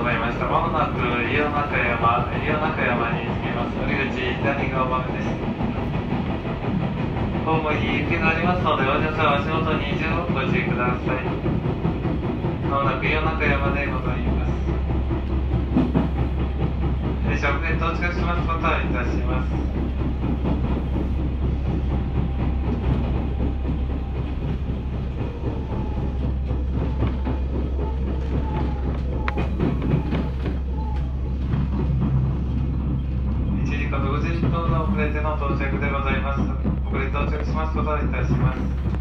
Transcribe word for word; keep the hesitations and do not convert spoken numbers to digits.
ございました。まもなく伊予中山、伊予中山に着きます。乗り口左側です。ホームに雪がありますので、お客様足元に十分ご注意ください。まもなく伊予中山でございます。列車遅れ到着しますことはいたします。ごじゅっぷんの遅れての到着でございます。遅れ到着しますことをいたします。